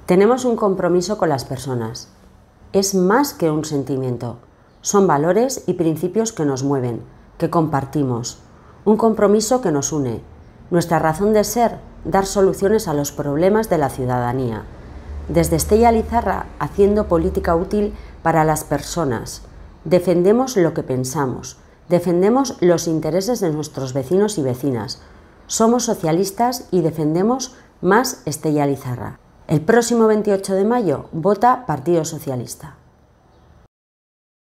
Tenemos un compromiso con las personas. Es más que un sentimiento. Son valores y principios que nos mueven, que compartimos. Un compromiso que nos une. Nuestra razón de ser, dar soluciones a los problemas de la ciudadanía. Desde Estella Lizarra, haciendo política útil para las personas. Defendemos lo que pensamos. Defendemos los intereses de nuestros vecinos y vecinas. Somos socialistas y defendemos más Estella Lizarra. El próximo 28 de mayo, vota Partido Socialista.